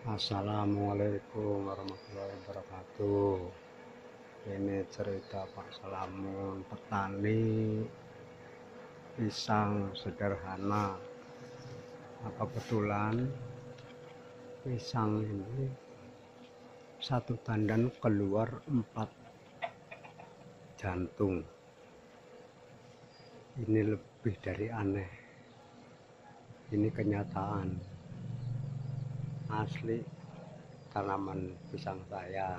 Assalamualaikum warahmatullahi wabarakatuh. Ini cerita Pak Salamun, petani pisang sederhana. Kebetulan pisang ini satu tandan keluar 4 jantung. Ini lebih dari aneh. Ini kenyataan asli tanaman pisang saya.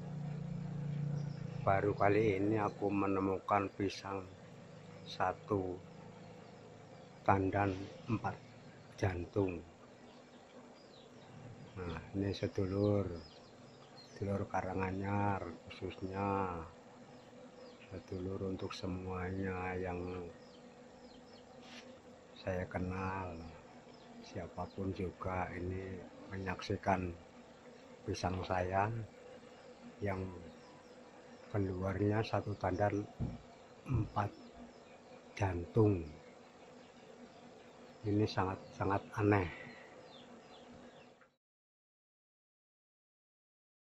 Baru kali ini aku menemukan pisang satu tandan 4 jantung. Nah, ini sedulur Karanganyar, khususnya sedulur untuk semuanya yang saya kenal, siapapun juga ini menyaksikan pisang saya yang keluarnya satu tandan 4 jantung. Ini sangat aneh.